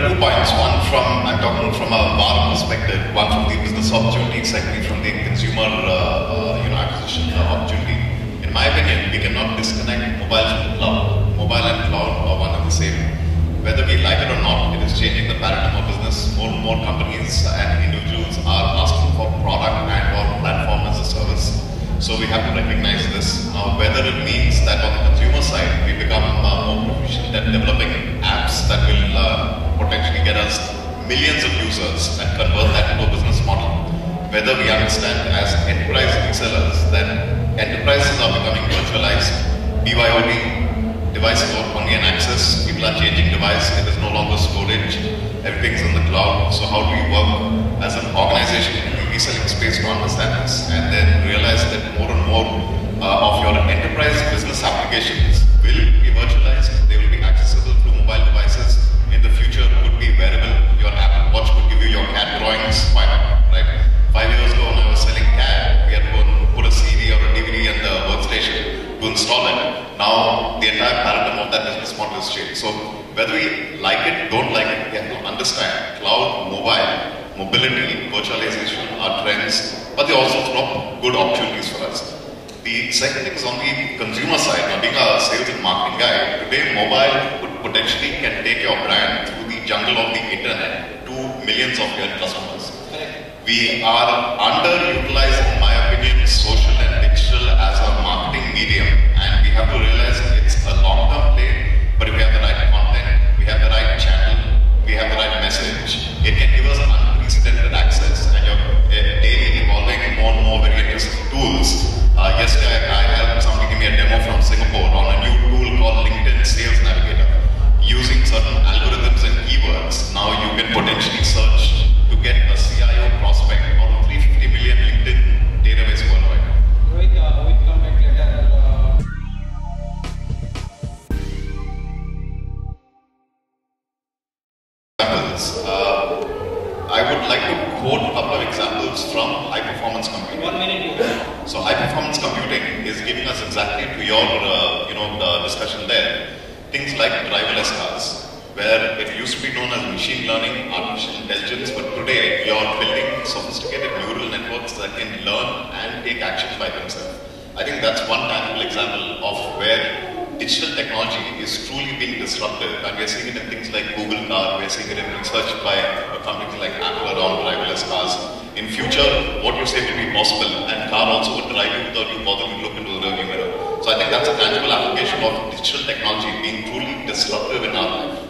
are 2 points. One from, I'm talking from a VAR perspective, one from the business opportunity, secondly from the consumer acquisition opportunity. In my opinion, we cannot disconnect mobile from the cloud. Mobile and cloud are one and the same. Whether we like it or not, it is changing the paradigm of business. More and more companies and individuals are asking for product and or platform as a service. So we have to recognize this. Now, whether it means that on the consumer side, we become more proficient at developing apps that will potentially get us millions of users and convert that into a business model. Whether we understand as enterprise resellers that enterprises are becoming virtualized, BYOD, devices are only an access, people are changing device, it is no longer storage, everything's in the cloud. So how do we work as an organization in the reselling space to understand this and then realize that more and more of your enterprise business applications will be virtualized, they will be accessible through mobile devices. In the future, it could be wearable. Your Apple Watch could give you your CAD drawings. Why not, right? 5 years ago when I was selling CAD, we had to put a CD or a DVD in the workstation to install it. Now, the entire paradigm of that business model has changed. So, whether we like it, don't like it, we have to understand cloud, mobile, mobility, virtualization are trends, but they also throw up good opportunities for us. The second thing is on the consumer side. Now, being a sales and marketing guy, today mobile potentially can take your brand through the jungle of the internet to millions of your customers. We are underutilizing, in my opinion, social and digital as a marketing medium, and we have to realize it's a long-term play, but if we have the right content, we have the right channel, we have the right message, it can give us unprecedented access, and you're daily evolving more and more very interesting tools. Yesterday, I had somebody give me a demo from Singapore on a new tool called LinkedIn Sales Navigator. Using certain algorithms and keywords, now you can potentially search to get a CIO prospect out of 350 million LinkedIn database worldwide. Rohit, we come back later. I would like to quote a couple of examples from high-performance computing. 1 minute. So high-performance computing is giving us exactly to your discussion there. Things like driverless cars, where it used to be known as machine learning, artificial intelligence, but today you're building sophisticated neural networks that can learn and take action by themselves. I think that's one tangible example of where digital technology is truly being disruptive, and we're seeing it in things like Google Car, we're seeing it in research by companies like Apple around driverless cars. In future, what you say will be possible, and car also would drive you without you bothering to look into the rearview mirror. So I think that's a tangible application of digital technology being truly disruptive in our life.